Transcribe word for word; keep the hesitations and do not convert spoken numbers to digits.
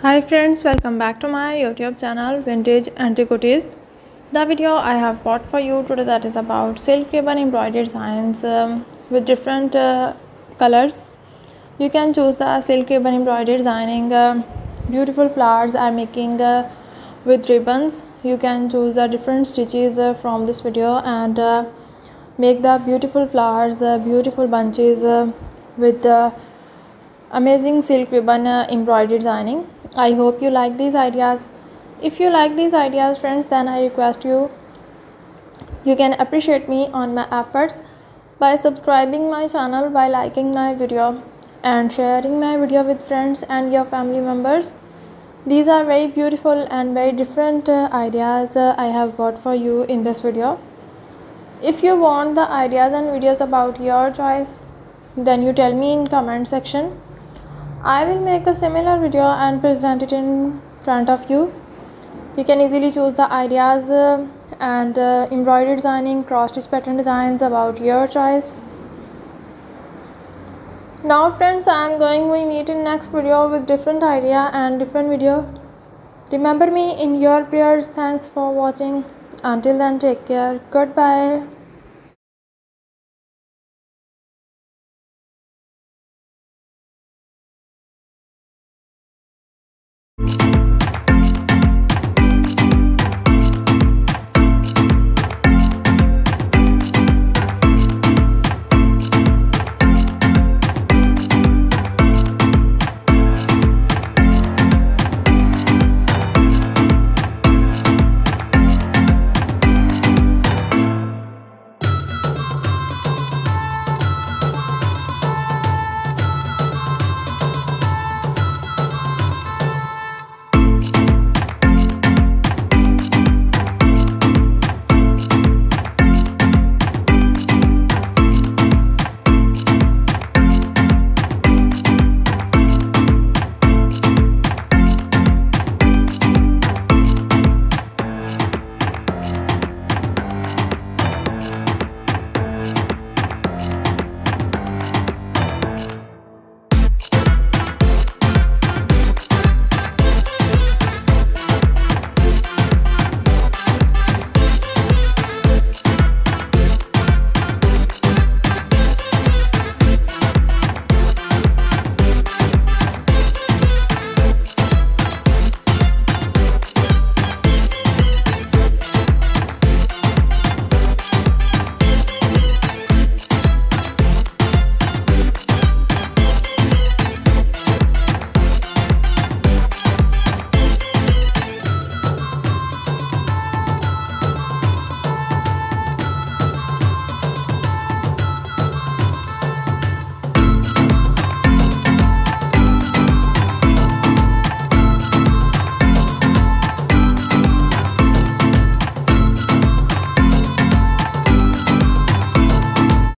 Hi friends, welcome back to my YouTube channel Vintage Antiquities. The video I have bought for you today that is about silk ribbon embroidered designs um, with different uh, colors. You can choose the silk ribbon embroidered designing. Uh, beautiful flowers are making uh, with ribbons. You can choose the different stitches uh, from this video and uh, make the beautiful flowers, uh, beautiful bunches uh, with the amazing silk ribbon uh, embroidered designing. I hope you like these ideas. If you like these ideas friends, then I request you you can appreciate me on my efforts by subscribing my channel, by liking my video and sharing my video with friends and your family members. These are very beautiful and very different uh, ideas uh, I have brought for you in this video. If you want the ideas and videos about your choice, then you tell me in comment section. I will make a similar video and present it in front of you. You can easily choose the ideas uh, and uh, embroidery designing, cross stitch pattern designs about your choice. Now friends, I am going to meet in next video with different idea and different video. Remember me in your prayers. Thanks for watching. Until then, take care. Goodbye.